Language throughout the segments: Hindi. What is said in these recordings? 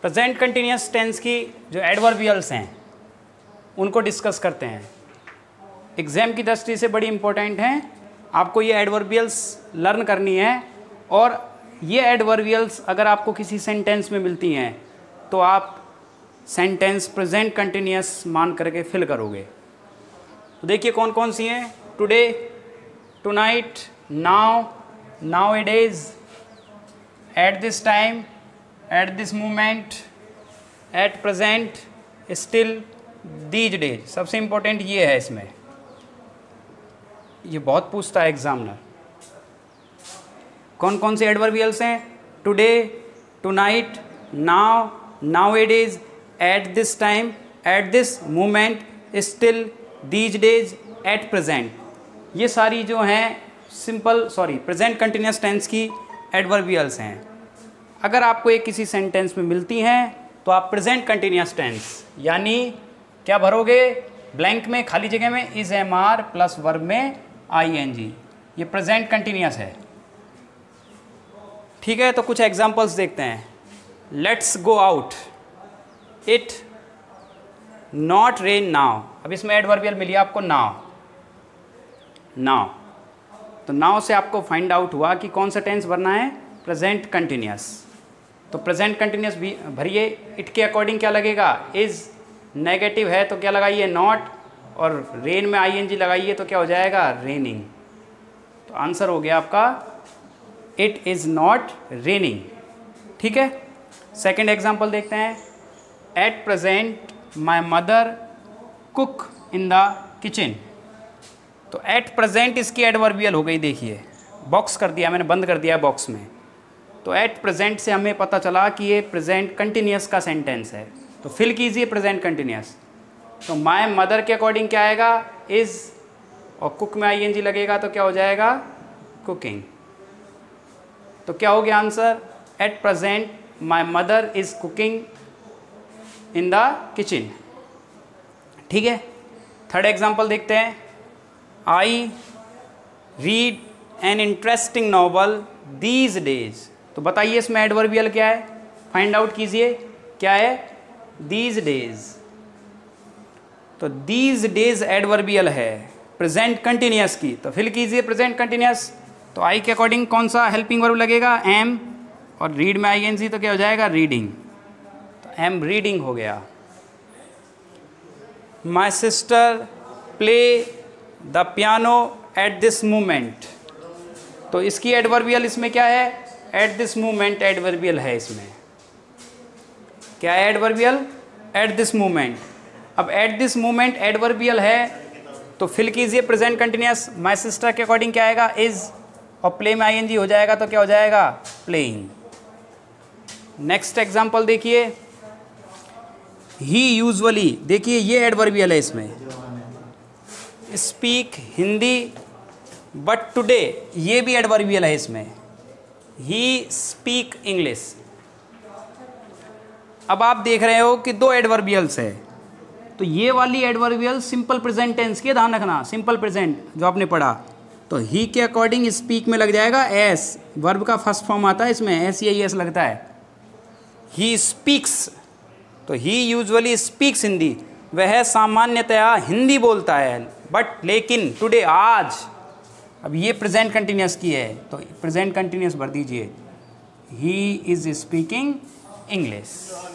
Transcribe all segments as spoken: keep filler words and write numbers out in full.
प्रेजेंट कंटिन्यूस टेंस की जो एडवर्बियल्स हैं उनको डिस्कस करते हैं। एग्ज़ाम की दृष्टि से बड़ी इंपॉर्टेंट हैं, आपको ये एडवर्बियल्स लर्न करनी है। और ये एडवर्बियल्स अगर आपको किसी सेंटेंस में मिलती हैं तो आप सेंटेंस प्रेजेंट कंटिन्यूस मान करके फिल करोगे। तो देखिए कौन कौन सी हैं। Today, tonight, now, now it is, at this time, at this moment, at present, still, these days. सबसे इम्पोर्टेंट ये है इसमें, ये बहुत पूछता है एग्जामिनर। कौन कौन से एडवर्बियल्स हैं? Today, tonight, now, now it is, at this time, at this moment, still, these days, at present. ये सारी जो हैं simple sorry present continuous tense की एडवर्बियल्स हैं। अगर आपको एक किसी सेंटेंस में मिलती हैं तो आप प्रेजेंट कंटिन्यूस टेंस यानी क्या भरोगे? ब्लैंक में, खाली जगह में is am are plus verb में आई एन जी। ये प्रेजेंट कंटिन्यूस है। ठीक है, तो कुछ एग्जांपल्स देखते हैं। Let's go out, it not rain now. अब इसमें एडवर्बियल मिली आपको नाउ, नाउ। तो नाउ से आपको फाइंड आउट हुआ कि कौन सा टेंस भरना है? Present continuous. तो प्रेजेंट कंटिन्यूस भी भरिए। इट के अकॉर्डिंग क्या लगेगा? इज़ नेगेटिव है तो क्या लगाइए? नॉट। और रेन में आई एन जी लगाइए तो क्या हो जाएगा? रेनिंग। तो आंसर हो गया आपका इट इज़ नॉट रेनिंग। ठीक है, सेकेंड एग्जाम्पल देखते हैं। At present my mother cook in the kitchen. तो एट प्रेजेंट इसकी एडवर्बियल हो गई। देखिए बॉक्स कर दिया मैंने, बंद कर दिया बॉक्स में। तो एट प्रेजेंट से हमें पता चला कि ये प्रेजेंट कंटिन्यूस का सेंटेंस है। तो फिल कीजिए प्रेजेंट कंटिन्यूस। तो माय मदर के अकॉर्डिंग क्या आएगा? इज़, और कुक में आई एन जी लगेगा तो क्या हो जाएगा? कुकिंग। तो क्या हो गया answer? At present my mother is cooking in the kitchen. ठीक है, थर्ड एग्जाम्पल देखते हैं। I read an interesting novel these days. तो बताइए इसमें एडवर्बियल क्या है? फाइंड आउट कीजिए क्या है? These days. तो दीज डेज एडवर्बियल है प्रेजेंट कंटिन्यूस की। तो फिल कीजिए प्रेजेंट कंटिन्यूस। तो आई के अकॉर्डिंग कौन सा हेल्पिंग वर्ब लगेगा? एम। और रीड में आई एन जी तो क्या हो जाएगा? रीडिंग। तो एम रीडिंग हो गया। My sister play the piano at this moment. तो इसकी एडवर्बियल इसमें क्या है? एट दिस मोमेंट एडवर्बियल है इसमें। क्या है एडवर्बियल? At this moment. अब एट दिस मोमेंट एडवर्बियल है तो फिल कीजिए प्रेजेंट कंटिन्यूस। माई सिस्टर के अकॉर्डिंग क्या आएगा? इज। और प्ले में आई एन जी हो जाएगा तो क्या हो जाएगा? प्लेइंग। नेक्स्ट एग्जाम्पल देखिए। ही यूजुअली, देखिए ये एडवर्बियल है इसमें। स्पीक हिंदी बट टुडे, ये भी एडवर्बियल है इसमें। He speak English. अब आप देख रहे हो कि दो एडवर्बियल्स है। तो ये वाली एडवर्बियल सिंपल प्रेजेंट टेंस की, ध्यान रखना, सिंपल प्रेजेंट जो आपने पढ़ा। तो ही के अकॉर्डिंग स्पीक में लग जाएगा एस। वर्ब का फर्स्ट फॉर्म आता है इसमें, एस या एस लगता है। ही स्पीक्स, तो ही यूजुअली स्पीक्स हिंदी, वह सामान्यतया हिंदी बोलता है। बट लेकिन टुडे, आज। अब ये प्रेजेंट कंटिन्यूस की है तो प्रेजेंट कंटिन्यूस भर दीजिए। He is speaking English.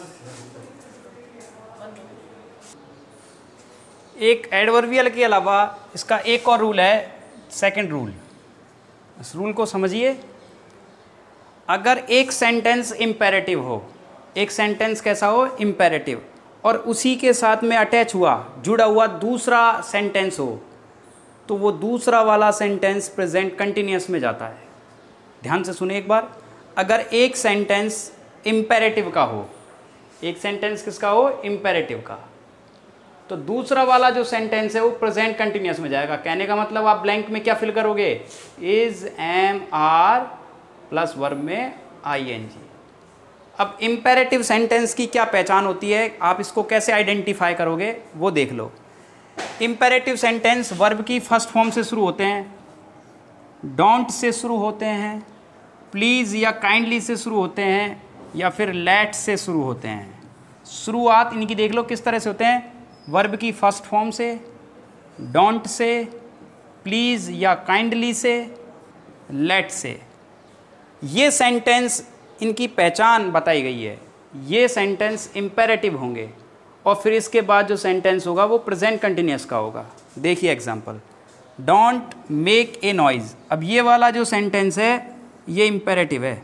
एक एडवर्बियल के अलावा इसका एक और रूल है, सेकंड रूल। इस रूल को समझिए। अगर एक सेंटेंस इम्पेरेटिव हो, एक सेंटेंस कैसा हो? इम्पेरेटिव, और उसी के साथ में अटैच हुआ, जुड़ा हुआ दूसरा सेंटेंस हो, तो वो दूसरा वाला सेंटेंस प्रेजेंट कंटिन्यूस में जाता है। ध्यान से सुने एक बार। अगर एक सेंटेंस इम्पेरेटिव का हो, एक सेंटेंस किसका हो? इम्पेरेटिव का, तो दूसरा वाला जो सेंटेंस है वो प्रेजेंट कंटिन्यूस में जाएगा। कहने का मतलब आप ब्लैंक में क्या फिल करोगे? Is am are plus verb में आई एन जी। अब इम्पेरेटिव सेंटेंस की क्या पहचान होती है, आप इसको कैसे आइडेंटिफाई करोगे वो देख लो। इम्पेरेटिव सेंटेंस वर्ब की फर्स्ट फॉर्म से शुरू होते हैं, डोंट से शुरू होते हैं, प्लीज़ या काइंडली से शुरू होते हैं, या फिर लेट से शुरू होते हैं। शुरुआत इनकी देख लो किस तरह से होते हैं, वर्ब की फर्स्ट फॉर्म से, डोंट से, प्लीज़ या काइंडली से, लेट से। ये सेंटेंस इनकी पहचान बताई गई है, ये सेंटेंस इम्पेरेटिव होंगे और फिर इसके बाद जो सेंटेंस होगा वो प्रेजेंट कंटिन्यूस का होगा। देखिए example, don't make a noise. अब ये वाला जो सेंटेंस है ये इम्पेरेटिव है।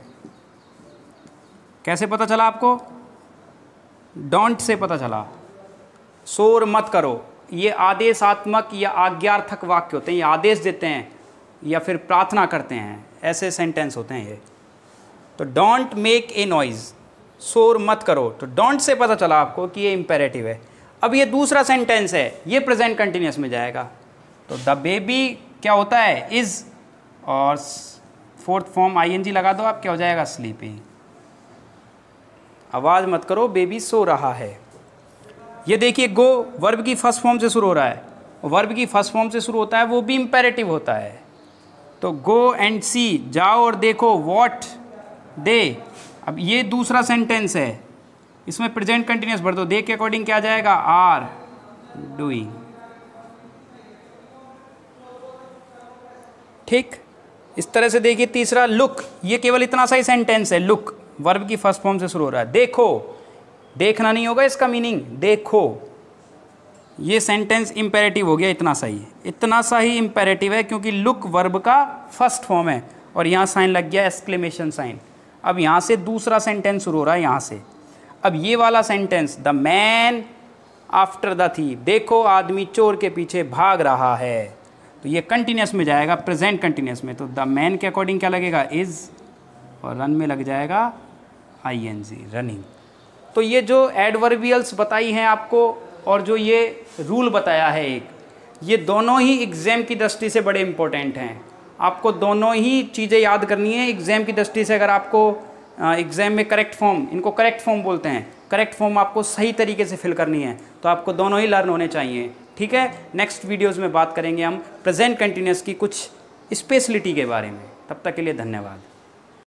कैसे पता चला आपको? डोंट से पता चला। शोर मत करो, ये आदेशात्मक या आज्ञार्थक वाक्य होते हैं, ये आदेश देते हैं या फिर प्रार्थना करते हैं, ऐसे सेंटेंस होते हैं ये। तो डोंट मेक ए नॉइज़, शोर मत करो, तो डोंट से पता चला आपको कि ये इम्पेरेटिव है। अब ये दूसरा सेंटेंस है, ये प्रेजेंट कंटिन्यूस में जाएगा। तो द बेबी क्या होता है, इज़, और फोर्थ फॉर्म आईएनजी लगा दो आप, क्या हो जाएगा, स्लीपिंग। आवाज़ मत करो, बेबी सो रहा है। ये देखिए गो वर्ब की फर्स्ट फॉर्म से शुरू हो रहा है, वर्ब की फर्स्ट फॉर्म से शुरू होता है वो भी इम्पेरेटिव होता है। तो गो एंड सी, जाओ और देखो, वॉट दे। अब ये दूसरा सेंटेंस है, इसमें प्रेजेंट कंटिन्यूस भर दो, दे के अकॉर्डिंग क्या जाएगा, आर डूइंग। ठीक, इस तरह से देखिए तीसरा लुक, ये केवल इतना सा ही सेंटेंस है, लुक वर्ब की फर्स्ट फॉर्म से शुरू हो रहा है। देखो, देखना नहीं होगा इसका मीनिंग, देखो। ये सेंटेंस इम्पेरेटिव हो गया, इतना सा ही, इतना सा ही इम्पेरेटिव है क्योंकि लुक वर्ब का फर्स्ट फॉर्म है और यहाँ साइन लग गया एक्सक्लेमेशन साइन। अब यहाँ से दूसरा सेंटेंस शुरू हो रहा है यहाँ से। अब ये वाला sentence, the man after the thief, देखो आदमी चोर के पीछे भाग रहा है, तो ये कंटिन्यूस में जाएगा, प्रेजेंट कंटिन्यूस में। तो द मैन के अकॉर्डिंग क्या लगेगा, इज़, और रन में लग जाएगा आई एन जी, रनिंग। तो ये जो एडवर्बियल्स बताई हैं आपको और जो ये रूल बताया है एक, ये दोनों ही एग्ज़ाम की दृष्टि से बड़े इंपॉर्टेंट हैं। आपको दोनों ही चीज़ें याद करनी है एग्ज़ाम की दृष्टि से। अगर आपको एग्ज़ाम में करेक्ट फॉर्म, इनको करेक्ट फॉर्म बोलते हैं, करेक्ट फॉर्म आपको सही तरीके से फिल करनी है, तो आपको दोनों ही लर्न होने चाहिए। ठीक है, नेक्स्ट वीडियोज़ में बात करेंगे हम प्रेजेंट कंटिन्यूस की कुछ स्पेशलिटी के बारे में। तब तक के लिए धन्यवाद।